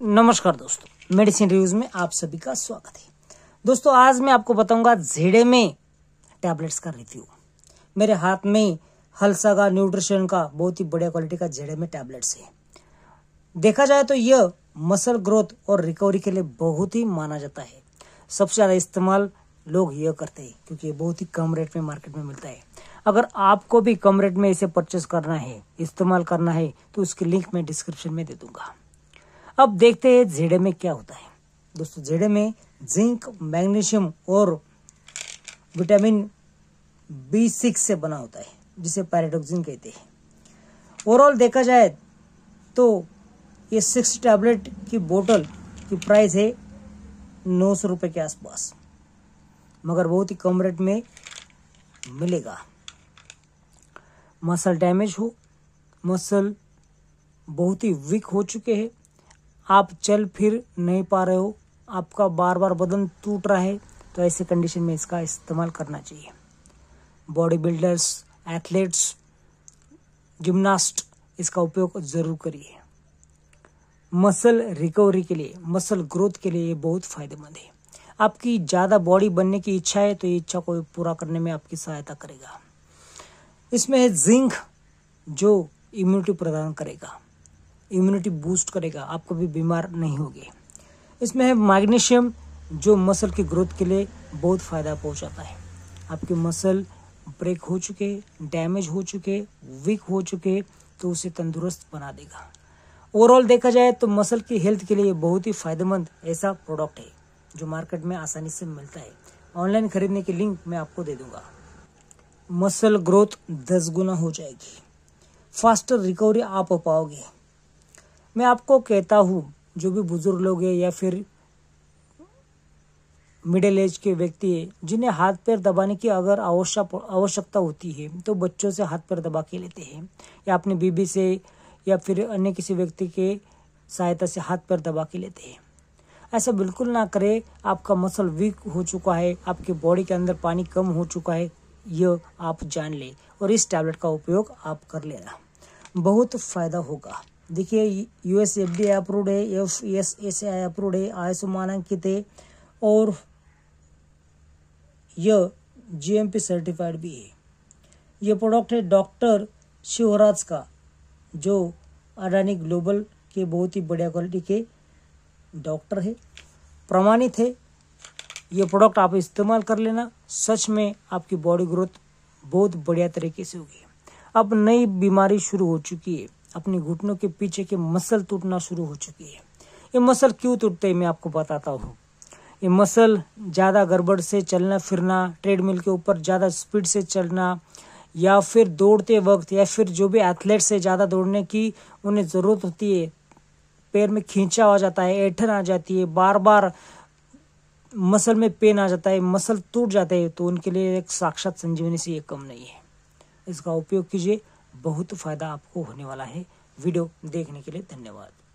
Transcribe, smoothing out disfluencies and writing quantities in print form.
नमस्कार दोस्तों, medicine reviews में आप सभी का स्वागत है। दोस्तों आज मैं आपको बताऊंगा जेडेमे टैबलेट्स का रिव्यू। मेरे हाथ में हलसागा न्यूट्रिशन का बहुत ही बढ़िया क्वालिटी का जेडेमे टैबलेट्स है। देखा जाए तो यह मसल ग्रोथ और रिकवरी के लिए बहुत ही माना जाता है। सबसे ज़्यादा इस्तेमाल लोग यह करते हैं क्योंकि ये बहुत ही कम रेट में मार्केट में मिलता है। अगर आपको भी कम रेट में इसे परचेस करना है, इस्तेमाल करना है, तो उसकी लिंक मैं डिस्क्रिप्शन में दे दूंगा। अब देखते हैं जेडे में क्या होता है। दोस्तों जेडे में जिंक, मैग्नीशियम और विटामिन B6 से बना होता है, जिसे पैराडॉक्सिन कहते हैं। ओवरऑल देखा जाए तो ये 6 टैबलेट की बोतल की प्राइस है 900 रुपये के आसपास, मगर बहुत ही कम रेट में मिलेगा। मसल डैमेज हो, मसल बहुत ही वीक हो चुके हैं, आप चल फिर नहीं पा रहे हो, आपका बार बार बदन टूट रहा है, तो ऐसे कंडीशन में इसका इस्तेमाल करना चाहिए। बॉडी बिल्डर्स, एथलीट्स, जिम्नास्ट इसका उपयोग जरूर करिए। मसल रिकवरी के लिए, मसल ग्रोथ के लिए ये बहुत फायदेमंद है। आपकी ज़्यादा बॉडी बनने की इच्छा है तो ये इच्छा को पूरा करने में आपकी सहायता करेगा। इसमें है जिंक जो इम्यूनिटी प्रदान करेगा, इम्यूनिटी बूस्ट करेगा, आप कभी बीमार नहीं होगे। इसमें है मैग्नीशियम जो मसल की ग्रोथ के लिए बहुत फ़ायदा पहुंचाता है। आपके मसल ब्रेक हो चुके, डैमेज हो चुके, वीक हो चुके, तो उसे तंदुरुस्त बना देगा। ओवरऑल देखा जाए तो मसल की हेल्थ के लिए बहुत ही फायदेमंद ऐसा प्रोडक्ट है जो मार्केट में आसानी से मिलता है। ऑनलाइन खरीदने की लिंक मैं आपको दे दूंगा। मसल ग्रोथ 10 गुना हो जाएगी, फास्टर रिकवरी आप पाओगे। मैं आपको कहता हूँ, जो भी बुजुर्ग लोग हैं या फिर मिडिल एज के व्यक्ति हैं, जिन्हें हाथ पैर दबाने की अगर आवश्यकता होती है, तो बच्चों से हाथ पैर दबा के लेते हैं, या अपनी बीबी से या फिर अन्य किसी व्यक्ति के सहायता से हाथ पैर दबा के लेते हैं। ऐसा बिल्कुल ना करें। आपका मसल वीक हो चुका है, आपके बॉडी के अंदर पानी कम हो चुका है, यह आप जान ले और इस टैबलेट का उपयोग आप कर लेना, बहुत फायदा होगा। देखिए US FDA अप्रूव्ड है, FSSAI अप्रूव्ड है, ISO मानक है और यह GMP सर्टिफाइड भी है। यह प्रोडक्ट है डॉक्टर शिवराज का, जो अडानी ग्लोबल के बहुत ही बढ़िया क्वालिटी के डॉक्टर है, प्रमाणित है। यह प्रोडक्ट आप इस्तेमाल कर लेना, सच में आपकी बॉडी ग्रोथ बहुत बढ़िया तरीके से होगी। अब नई बीमारी शुरू हो चुकी है, अपने घुटनों के पीछे के मसल टूटना शुरू हो चुकी है। ये मसल क्यों टूटते हैं मैं आपको बताता हूँ। ये मसल ज़्यादा गड़बड़ से चलना फिरना, ट्रेडमिल के ऊपर ज़्यादा स्पीड से चलना, या फिर दौड़ते वक्त, या फिर जो भी एथलीट से ज़्यादा दौड़ने की उन्हें ज़रूरत होती है, पैर में खींचा हो जाता है, ऐंठन आ जाती है, बार बार मसल में पेन आ जाता है, मसल टूट जाते हैं, तो उनके लिए एक साक्षात संजीवनी से ये कम नहीं है। इसका उपयोग कीजिए, बहुत फायदा आपको होने वाला है। वीडियो देखने के लिए धन्यवाद।